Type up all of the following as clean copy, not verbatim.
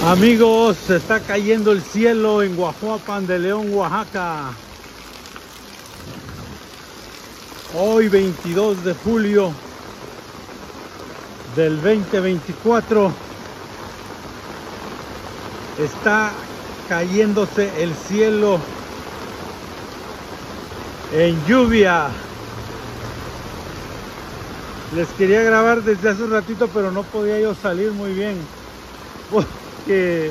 Amigos, se está cayendo el cielo en Guajuapan de León, Oaxaca. Hoy 22 de julio del 2024 está cayéndose el cielo en lluvia. Les quería grabar desde hace un ratito, pero no podía yo salir muy bien porque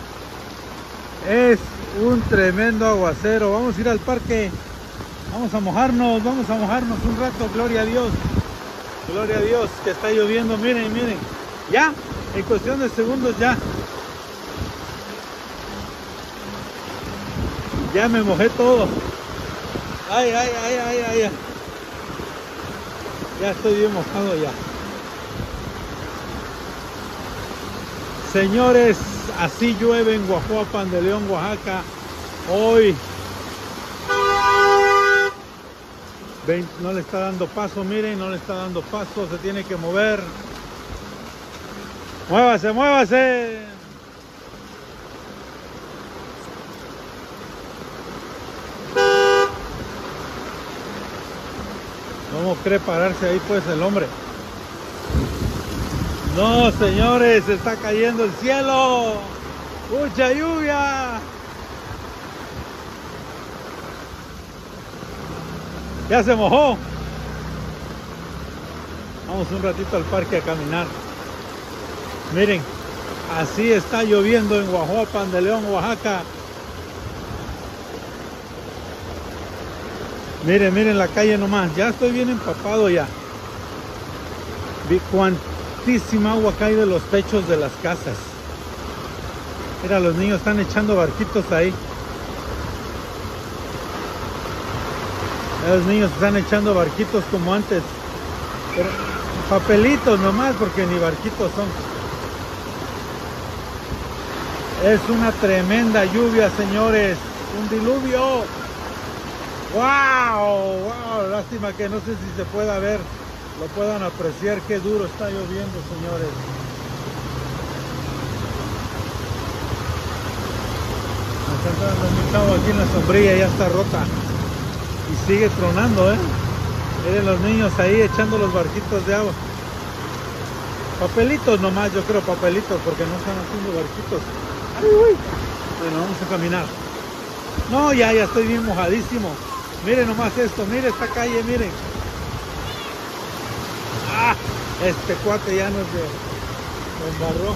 es un tremendo aguacero. Vamos a ir al parque, vamos a mojarnos un rato. Gloria a Dios que está lloviendo. Miren, miren, ya en cuestión de segundos ya me mojé todo. Ay, ya estoy bien mojado ya. Señores, así llueve en Guajuapan de León, Oaxaca. Hoy no le está dando paso, miren, no le está dando paso, se tiene que mover. Muévase, muévase. ¿Cómo cree pararse ahí pues el hombre? No, señores, se está cayendo el cielo. ¡Mucha lluvia! Ya se mojó. Vamos un ratito al parque a caminar. Miren, así está lloviendo en Guajuapan de León, Oaxaca. Miren, miren la calle nomás. Ya estoy bien empapado ya. Vi cuantísima agua cae de los techos de las casas. Mira, los niños están echando barquitos ahí. Los niños están echando barquitos como antes. Pero papelitos nomás, porque ni barquitos son. Es una tremenda lluvia, señores. Un diluvio. ¡Wow! ¡Wow! Lástima que no sé si se pueda ver, lo puedan apreciar qué duro está lloviendo, señores. Me está entrando mi chavo aquí en la sombrilla, ya está rota. Y sigue tronando, ¿eh? Miren los niños ahí echando los barquitos de agua. Papelitos nomás, yo creo papelitos, porque no están haciendo barquitos. ¡Ay, uy! Bueno, vamos a caminar. No, ya estoy bien mojadísimo. Miren nomás esto, miren esta calle, miren. ¡Ah! Este cuate ya nos embarró.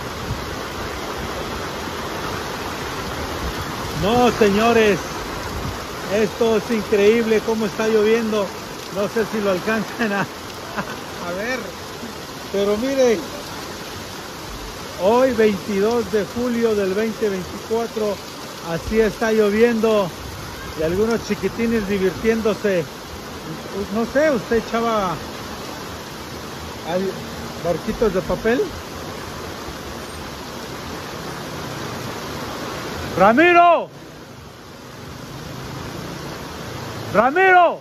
No, señores, esto es increíble cómo está lloviendo. No sé si lo alcanzan a ver, pero miren, hoy 22 de julio del 2024, así está lloviendo. Y algunos chiquitines divirtiéndose. No sé, usted echaba barquitos de papel. ¡Ramiro! ¡Ramiro!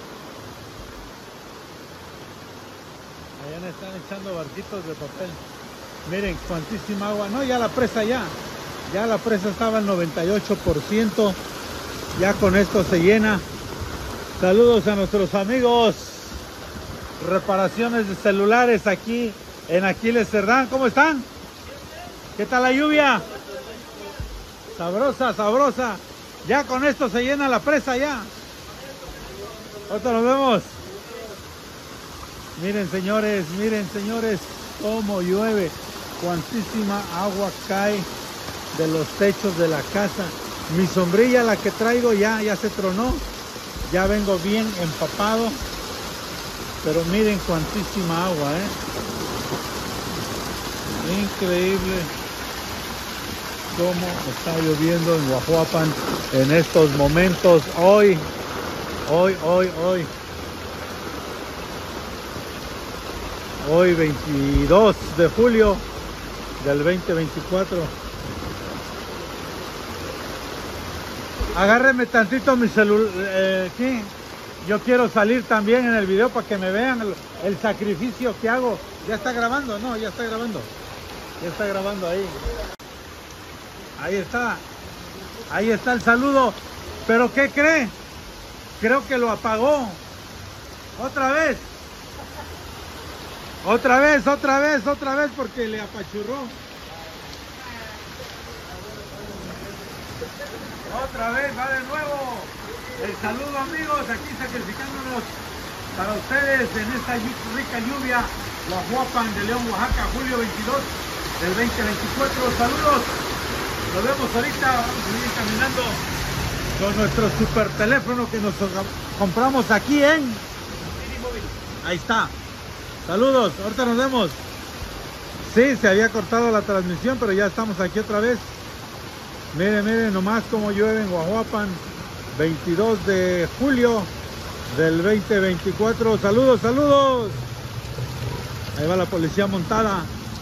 Allá le están echando barquitos de papel. Miren, cuantísima agua. No, ya la presa ya la presa estaba al 98%. Ya con esto se llena. Saludos a nuestros amigos reparaciones de celulares aquí en Aquiles Cerdán. ¿Cómo están? ¿Qué tal la lluvia? Sabrosa, sabrosa. Ya con esto se llena la presa ya. Ahorita nos vemos. Miren señores, cómo llueve. Cuantísima agua cae de los techos de la casa. Mi sombrilla, la que traigo, ya se tronó. Ya vengo bien empapado. Pero miren cuantísima agua, Increíble cómo está lloviendo en Guajuapan en estos momentos. Hoy 22 de julio del 2024. Agárreme tantito mi celular, ¿qué? Yo quiero salir también en el video para que me vean el sacrificio que hago. ¿Ya está grabando? No, ya está grabando. Ya está grabando ahí. Ahí está el saludo. ¿Pero qué cree? Creo que lo apagó. Otra vez porque le apachurró. Otra vez, va de nuevo. El saludo, amigos, aquí sacrificándonos para ustedes en esta rica lluvia. Guajuapan de León, Oaxaca, julio 22 del 2024. Saludos. Nos vemos ahorita. Vamos a seguir caminando con nuestro super teléfono que nos compramos aquí en... Ahí está. Saludos. Ahorita nos vemos. Sí, se había cortado la transmisión, pero ya estamos aquí otra vez. Miren nomás cómo llueve en Guajuapan. 22 de julio del 2024. Saludos. Ahí va la policía montada.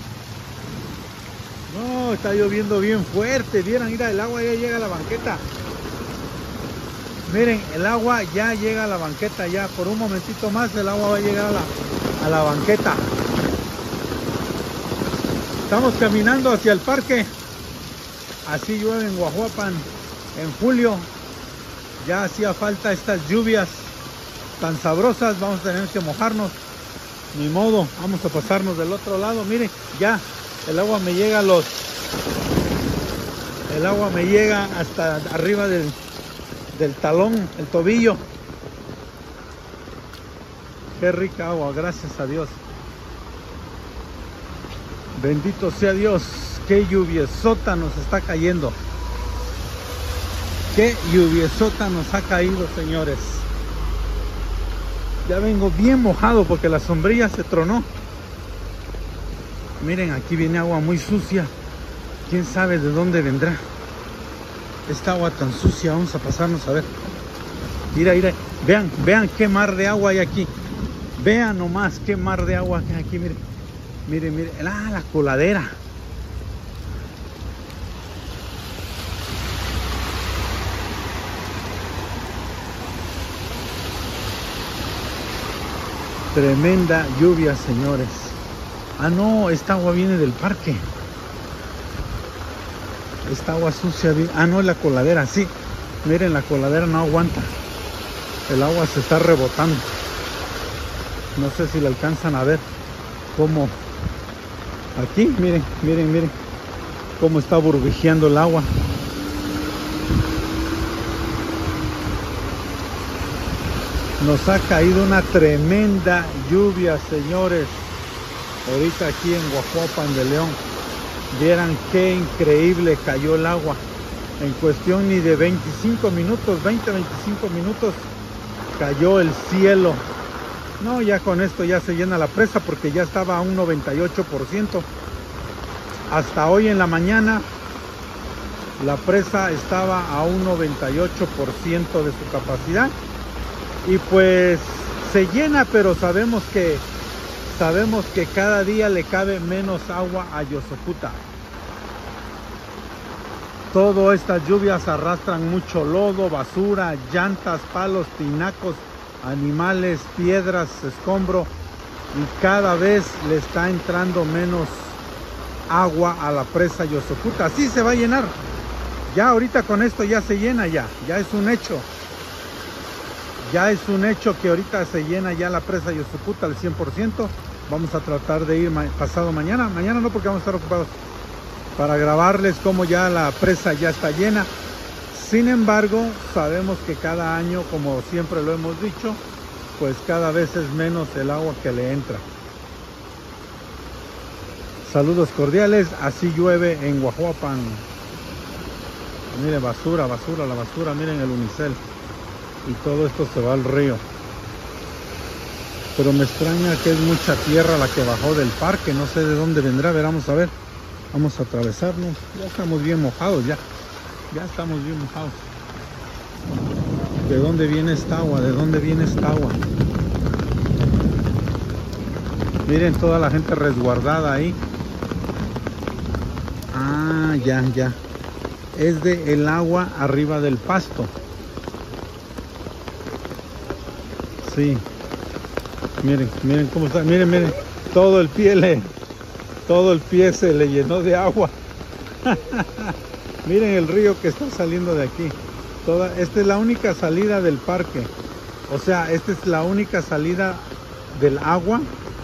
No, está lloviendo bien fuerte. Vieran, mira, el agua ya llega a la banqueta. Miren, el agua ya llega a la banqueta. Ya por un momentito más el agua va a llegar a la banqueta. Estamos caminando hacia el parque. Así llueve en Guajuapan en julio. Ya hacía falta estas lluvias tan sabrosas. Vamos a tener que mojarnos. Ni modo, vamos a pasarnos del otro lado. Miren, ya el agua me llega hasta arriba del talón, el tobillo. Qué rica agua, gracias a Dios. Bendito sea Dios. Qué lluviesota nos está cayendo. Qué lluviesota nos ha caído, señores. Ya vengo bien mojado porque la sombrilla se tronó. Miren, aquí viene agua muy sucia. Quién sabe de dónde vendrá esta agua tan sucia. Vamos a pasarnos a ver. Mira, vean qué mar de agua hay aquí. Vean nomás qué mar de agua hay aquí. Miren. La coladera. Tremenda lluvia, señores. Ah, no, esta agua viene del parque. Esta agua sucia. Ah, no, es la coladera, sí. Miren, la coladera no aguanta. El agua se está rebotando. No sé si le alcanzan a ver cómo. Aquí, miren. Cómo está burbujeando el agua. Nos ha caído una tremenda lluvia, señores. Ahorita aquí en Guajuapan de León. Vieran qué increíble cayó el agua. En cuestión ni de 25 minutos, 20-25 minutos, cayó el cielo. No, ya con esto ya se llena la presa porque ya estaba a un 98%. Hasta hoy en la mañana la presa estaba a un 98% de su capacidad. Y pues se llena, pero sabemos que cada día le cabe menos agua a Yosoputa. Todas estas lluvias arrastran mucho lodo, basura, llantas, palos, tinacos, animales, piedras, escombro, y cada vez le está entrando menos agua a la presa Yosoputa. Así se va a llenar. Ya ahorita con esto ya se llena, ya es un hecho. Ya es un hecho que ahorita se llena ya la presa Yosoputa al 100%. Vamos a tratar de ir pasado mañana. Mañana no, porque vamos a estar ocupados, para grabarles cómo ya la presa ya está llena. Sin embargo, sabemos que cada año, como siempre lo hemos dicho, pues cada vez es menos el agua que le entra. Saludos cordiales. Así llueve en Guajuapan. Miren, basura, la basura. Miren el unicel. Y todo esto se va al río. Pero me extraña que es mucha tierra la que bajó del parque. No sé de dónde vendrá. A ver, vamos a ver. Vamos a atravesarnos. Ya estamos bien mojados, ya estamos bien mojados. ¿De dónde viene esta agua? Miren toda la gente resguardada ahí. Ah, ya. Es de el agua arriba del pasto. Sí. Miren cómo está. Miren. Todo el pie se le llenó de agua. Miren el río que está saliendo de aquí. Esta es la única salida del parque. O sea, esta es la única salida del agua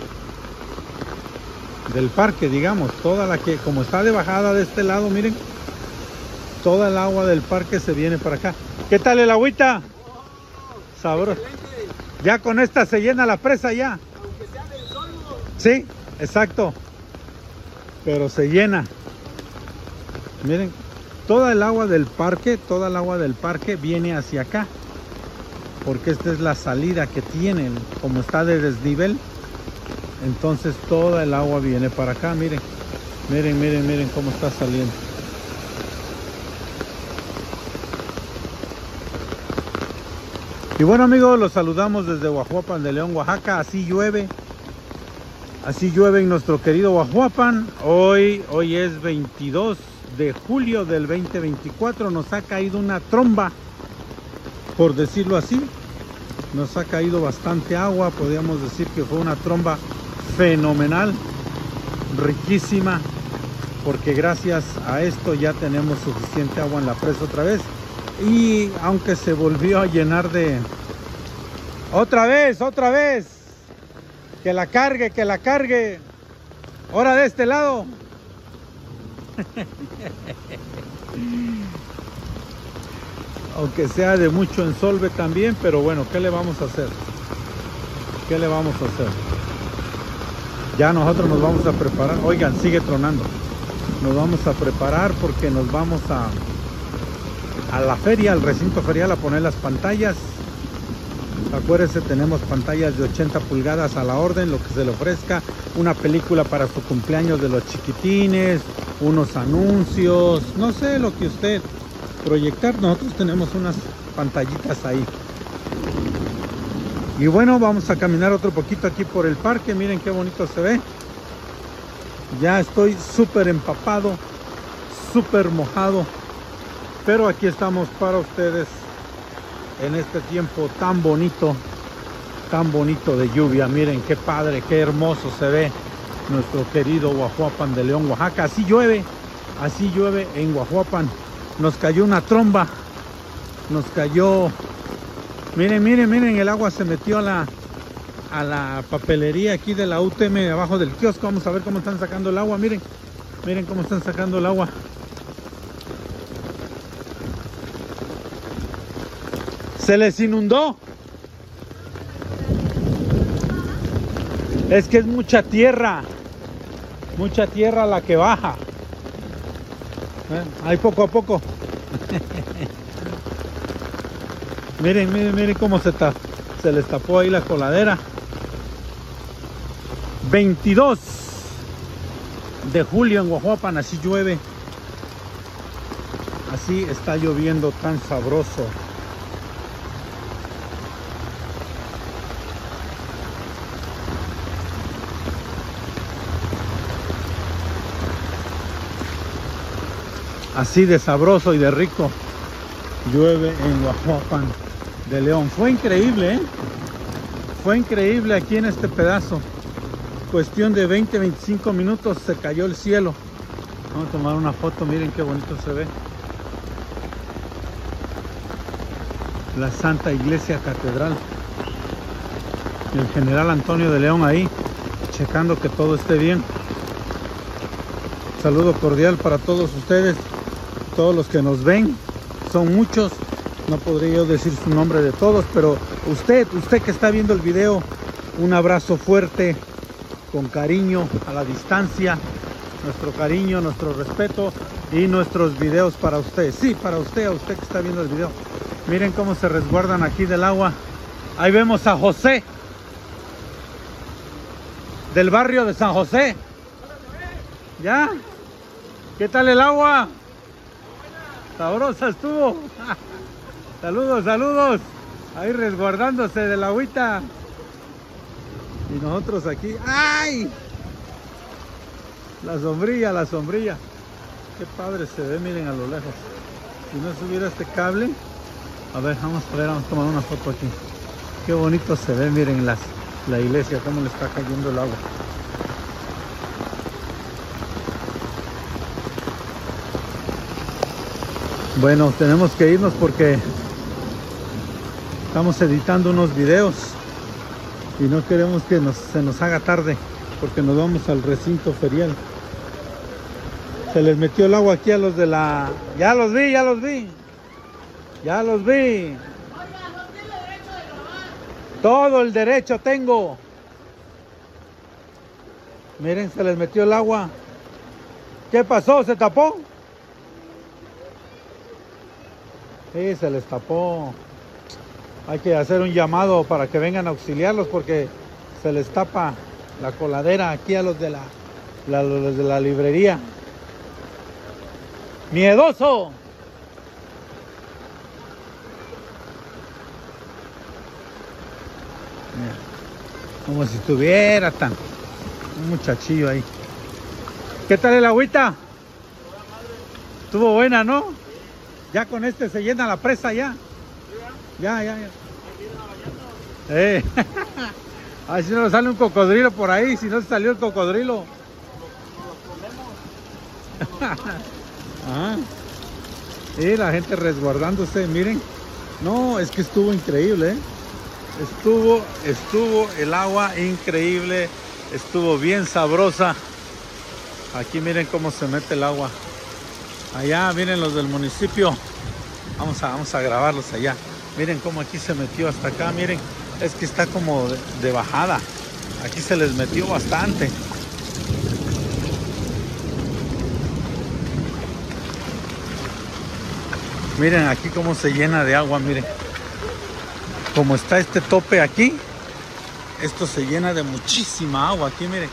del parque, digamos. Toda la que, como está de bajada de este lado, miren, toda el agua del parque se viene para acá. ¿Qué tal el agüita? Sabroso. Ya con esta se llena la presa ya. Aunque sea del sol. Sí, exacto. Pero se llena. Miren, toda el agua del parque viene hacia acá. Porque esta es la salida que tienen. Como está de desnivel, entonces toda el agua viene para acá. Miren, miren, miren, miren cómo está saliendo. Y bueno, amigos, los saludamos desde Guajuapan de León, Oaxaca. Así llueve en nuestro querido Guajuapan. Hoy es 22 de julio del 2024. Nos ha caído una tromba, por decirlo así. Nos ha caído bastante agua. Podríamos decir que fue una tromba fenomenal, riquísima, porque gracias a esto ya tenemos suficiente agua en la presa otra vez. Y aunque se volvió a llenar de... Otra vez, que la cargue, ahora de este lado. Aunque sea de mucho ensolve también, pero bueno, ¿qué le vamos a hacer? ¿Qué le vamos a hacer? Ya nosotros nos vamos a preparar. Oigan, sigue tronando. Nos vamos a preparar porque nos vamos a la feria, al recinto ferial, a poner las pantallas. Acuérdense, tenemos pantallas de 80 pulgadas a la orden, lo que se le ofrezca. Una película para su cumpleaños de los chiquitines, unos anuncios, no sé, lo que usted proyectar. Nosotros tenemos unas pantallitas ahí. Y bueno, vamos a caminar otro poquito aquí por el parque. Miren qué bonito se ve. Ya estoy súper empapado, súper mojado, pero aquí estamos para ustedes en este tiempo tan bonito de lluvia. Miren qué padre, qué hermoso se ve nuestro querido Guajuapan de León, Oaxaca. Así llueve en Guajuapan. Nos cayó una tromba, nos cayó. Miren, miren, miren, el agua se metió a la papelería aquí de la UTM, abajo del kiosco. Vamos a ver cómo están sacando el agua. Miren, miren cómo están sacando el agua. Se les inundó. Es que es mucha tierra la que baja. Ahí poco a poco. Miren, miren, miren cómo se les tapó ahí la coladera. 22 de julio en Guajuapan, así llueve. Así está lloviendo tan sabroso. Así de sabroso y de rico llueve en Guajuapan de León. Fue increíble, ¿eh? Fue increíble aquí en este pedazo. Cuestión de 20-25 minutos se cayó el cielo. Vamos a tomar una foto, miren qué bonito se ve. La Santa Iglesia Catedral. El general Antonio de León ahí, checando que todo esté bien. Saludo cordial para todos ustedes, todos los que nos ven. Son muchos, no podría yo decir su nombre de todos, pero usted que está viendo el video, un abrazo fuerte, con cariño, a la distancia. Nuestro cariño, nuestro respeto y nuestros videos para usted. Sí, para usted, a usted que está viendo el video. Miren cómo se resguardan aquí del agua. Ahí vemos a José, del barrio de San José. ¿Ya? ¿Qué tal el agua? Sabrosa estuvo. Saludos, saludos. Ahí resguardándose del agüita. Y nosotros aquí. ¡Ay! La sombrilla, la sombrilla. Qué padre se ve, miren a lo lejos. Si no subiera este cable. A ver, vamos a tomar una foto aquí. Qué bonito se ve, miren la iglesia, cómo le está cayendo el agua. Bueno, tenemos que irnos porque estamos editando unos videos y no queremos que se nos haga tarde porque nos vamos al recinto ferial. Se les metió el agua aquí a los de la... Ya los vi. Oiga, ¿no tiene derecho de grabar? Todo el derecho tengo. Miren, se les metió el agua. ¿Qué pasó? ¿Se tapó? Sí, se les tapó. Hay que hacer un llamado para que vengan a auxiliarlos porque se les tapa la coladera aquí a los de los de la librería. ¡Miedoso! Mira, como si estuviera un muchachillo ahí. ¿Qué tal el agüita? Estuvo buena, ¿no? Ya con este se llena la presa ya. Ya. A ver si no nos sale un cocodrilo por ahí, si no se salió el cocodrilo. Ah, y la gente resguardándose, miren. No, es que estuvo increíble, ¿eh? Estuvo el agua increíble, estuvo bien sabrosa. Aquí miren cómo se mete el agua. Allá miren los del municipio. Vamos a grabarlos allá. Miren cómo aquí se metió hasta acá, miren. Es que está como de bajada. Aquí se les metió bastante. Miren aquí cómo se llena de agua, miren. Como está este tope aquí, esto se llena de muchísima agua aquí, miren.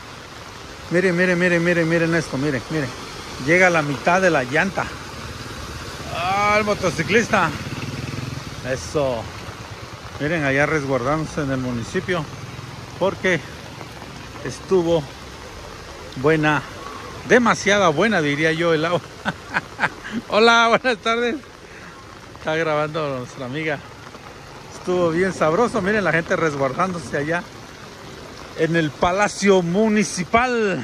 Miren esto, miren. Llega a la mitad de la llanta. ¡Ah, el motociclista! Eso. Miren allá resguardándose en el municipio porque estuvo buena, demasiada buena diría yo el agua. Hola, buenas tardes. Está grabando nuestra amiga. Estuvo bien sabroso. Miren la gente resguardándose allá en el Palacio Municipal.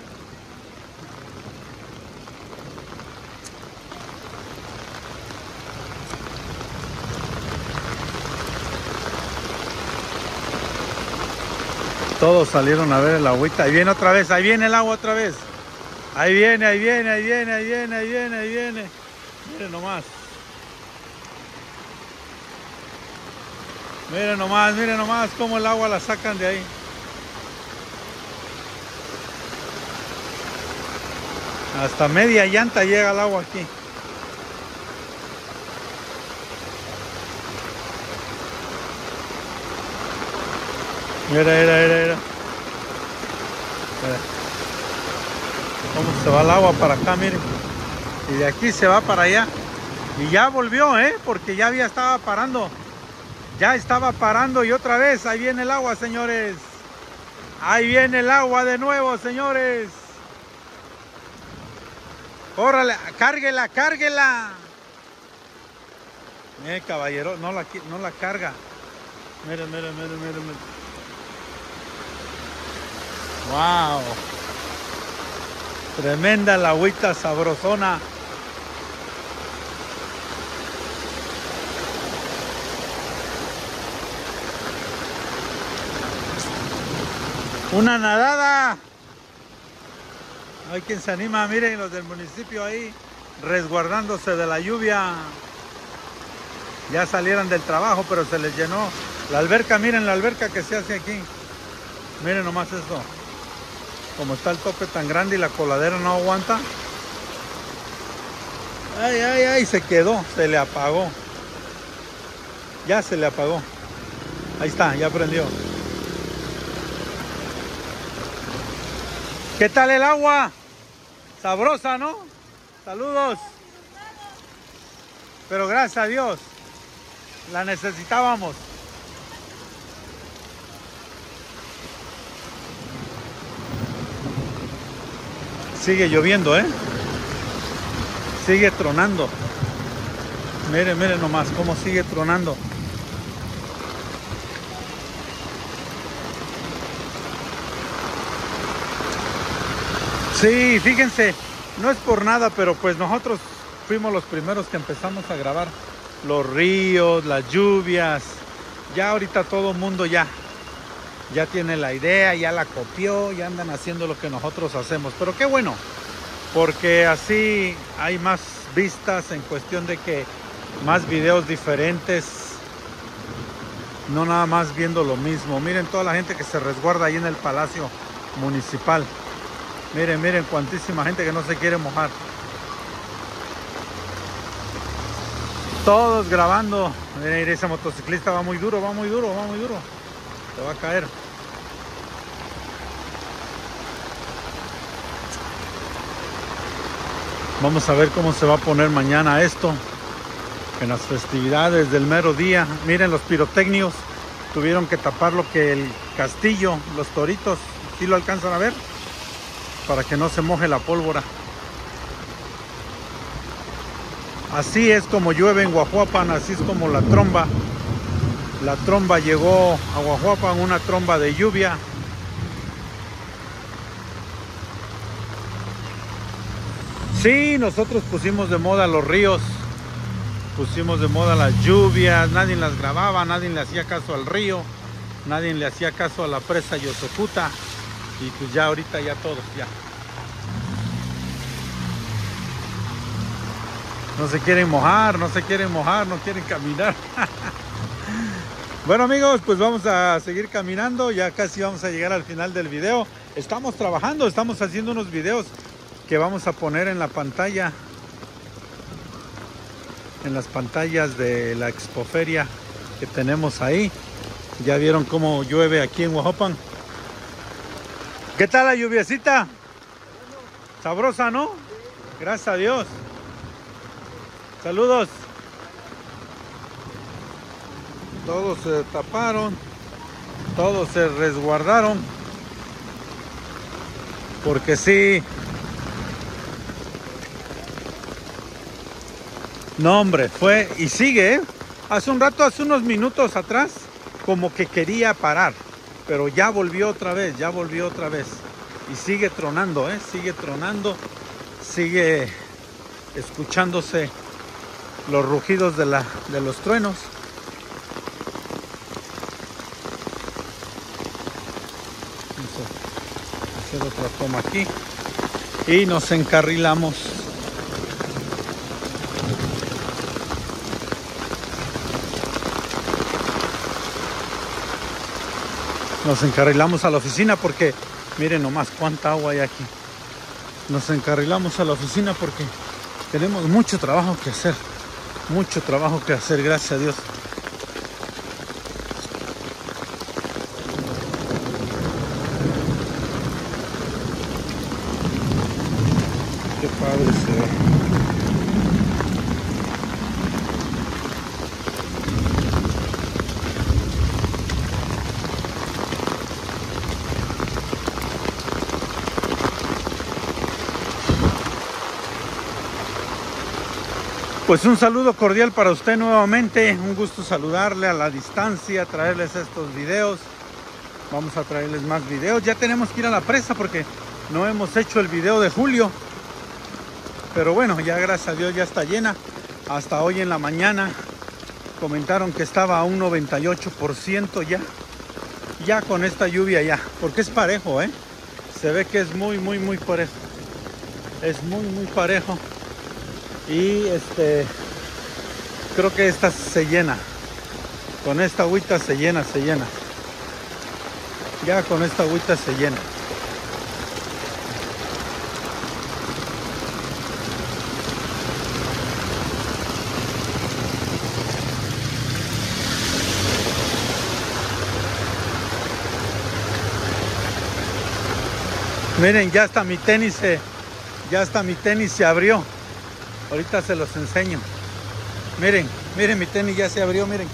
Todos salieron a ver el agüita. Ahí viene otra vez, ahí viene el agua otra vez. Ahí viene. Miren nomás. Miren nomás cómo el agua la sacan de ahí. Hasta media llanta llega el agua aquí. Mira. Cómo se va el agua para acá, miren. Y de aquí se va para allá. Y ya volvió, porque ya estaba parando. Ya estaba parando y otra vez. Ahí viene el agua, señores. Ahí viene el agua de nuevo, señores. Órale, cárguela. Caballero, no la carga. Miren. Wow. Tremenda la agüita sabrosona. Una nadada. Hay quien se anima, miren los del municipio ahí resguardándose de la lluvia. Ya salieron del trabajo, pero se les llenó la alberca. Miren la alberca que se hace aquí. Miren nomás esto. Como está el tope tan grande y la coladera no aguanta. Ay, se quedó, se le apagó. Ya se le apagó. Ahí está, ya prendió. ¿Qué tal el agua? Sabrosa, ¿no? Saludos. Pero gracias a Dios, la necesitábamos. Sigue lloviendo, sigue tronando. Miren nomás cómo sigue tronando. Sí, fíjense, no es por nada, pero pues nosotros fuimos los primeros que empezamos a grabar los ríos, las lluvias. Ya ahorita todo el mundo ya tiene la idea, ya la copió, ya andan haciendo lo que nosotros hacemos. Pero qué bueno, porque así hay más vistas en cuestión de que más videos diferentes, no nada más viendo lo mismo. Miren toda la gente que se resguarda ahí en el Palacio Municipal. Miren cuantísima gente que no se quiere mojar. Todos grabando. Miren, ese motociclista va muy duro, va muy duro. Se va a caer. Vamos a ver cómo se va a poner mañana esto. En las festividades del mero día. Miren, los pirotecnios tuvieron que tapar lo que el castillo, los toritos. ¿Sí lo alcanzan a ver? Para que no se moje la pólvora. Así es como llueve en Guajuapan, así es como la tromba. La tromba llegó a Guajuapan, una tromba de lluvia. Sí, nosotros pusimos de moda los ríos, pusimos de moda las lluvias, nadie las grababa, nadie le hacía caso al río, nadie le hacía caso a la presa Yosocuta. Y pues ya ahorita ya todos ya. No se quieren mojar, no quieren caminar. Bueno amigos, pues vamos a seguir caminando, ya casi vamos a llegar al final del video. Estamos trabajando, estamos haciendo unos videos que vamos a poner en la pantalla, en las pantallas de la expoferia que tenemos ahí. Ya vieron cómo llueve aquí en Guajuapan. ¿Qué tal la lluviecita? Sabrosa, ¿no? Gracias a Dios. Saludos. Todos se taparon, todos se resguardaron, porque sí. No hombre, fue y sigue, ¿eh? Hace un rato, hace unos minutos atrás, como que quería parar, pero ya volvió otra vez, y sigue tronando, sigue tronando, sigue escuchándose los rugidos de los truenos. Hacer otra toma aquí y nos encarrilamos. Nos encarrilamos a la oficina porque miren nomás cuánta agua hay aquí. Nos encarrilamos a la oficina porque tenemos mucho trabajo que hacer. Mucho trabajo que hacer, gracias a Dios. Qué padre se ve. Pues un saludo cordial para usted nuevamente, un gusto saludarle a la distancia, traerles estos videos. Vamos a traerles más videos. Ya tenemos que ir a la presa porque no hemos hecho el video de julio. Pero bueno, ya gracias a Dios ya está llena. Hasta hoy en la mañana comentaron que estaba a un 98% ya. Ya con esta lluvia ya, porque es parejo, se ve que es muy parejo. Es muy parejo. Y creo que esta se llena. Con esta agüita se llena. Ya con esta agüita se llena. Miren, ya hasta mi tenis se abrió. Ahorita se los enseño. Miren mi tenis ya se abrió, miren.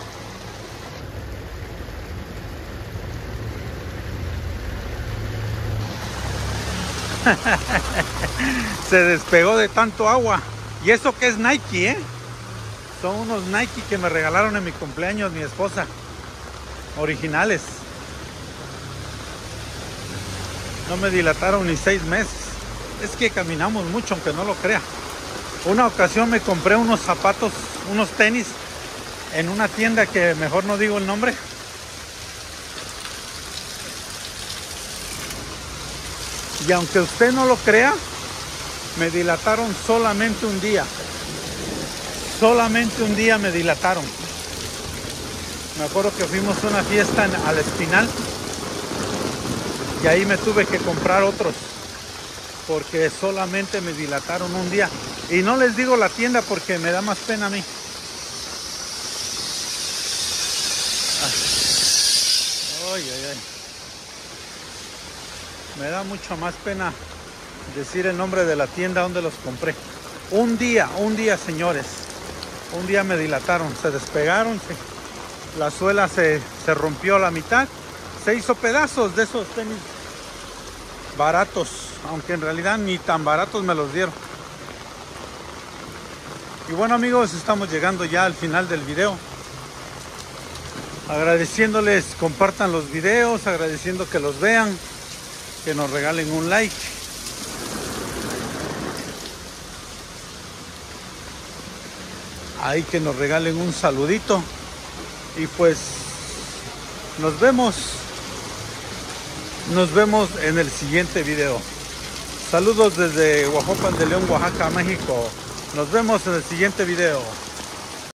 Se despegó de tanto agua. Y eso que es Nike, Son unos Nike que me regalaron en mi cumpleaños mi esposa. Originales. No me dilataron ni 6 meses. Es que caminamos mucho, aunque no lo crea. Una ocasión me compré unos zapatos, unos tenis en una tienda que mejor no digo el nombre. Y aunque usted no lo crea, me dilataron solamente un día. Solamente un día me dilataron. Me acuerdo que fuimos a una fiesta al Espinal y ahí me tuve que comprar otros porque solamente me dilataron un día. Y no les digo la tienda porque me da más pena a mí. Ay, ay, ay. Me da mucho más pena decir el nombre de la tienda donde los compré. Un día, señores. Un día me dilataron, se despegaron, la suela se rompió a la mitad. Se hizo pedazos de esos tenis baratos, aunque en realidad ni tan baratos me los dieron. Y bueno, amigos, estamos llegando ya al final del video. Agradeciéndoles, compartan los videos, agradeciendo que los vean, que nos regalen un like. Ahí que nos regalen un saludito. Y pues nos vemos en el siguiente video. Saludos desde Huajuapan de León, Oaxaca, México. Nos vemos en el siguiente video.